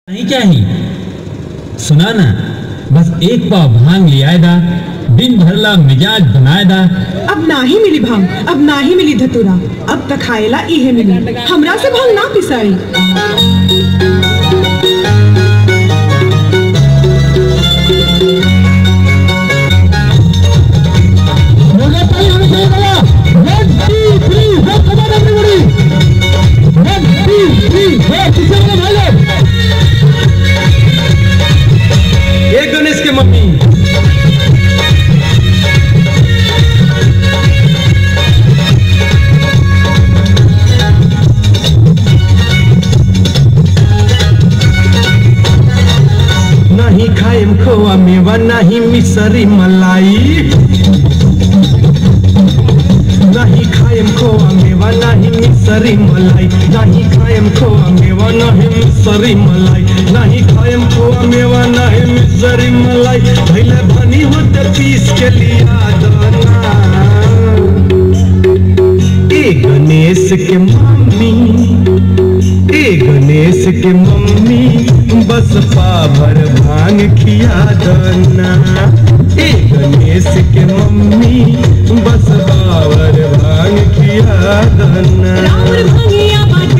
नहीं क्या ही सुना ना, बस एक पाव भांग ले आएदा, दिन भरला मिजाज बनाएदा। अब ना ही मिली भांग, अब ना ही मिली धतूरा, अब तक खाएला इहे मिली, हमरा से भांग ना पिसाई। गणेश के मम्मी नहीं खाएम खोआ मेवा नहीं मिसरी मलाई, नहीं खाएम खोआ मेवा नहीं मिसरी मलाई, नहीं खाएम खोआ मेवा नहीं मिसरी मलाई, नहीं खाएम खोआ मेवा नहीं मिसरी मलाई। पहले भनी होते पीस के लिया दाना, ए गणेश के मम्मी, ए गणेश के मम्मी, बस पाभर भांग खिया दना, ए गणेश के मम्मी, बस पाभर भांग खिया दना। राउर भंगिया बाटे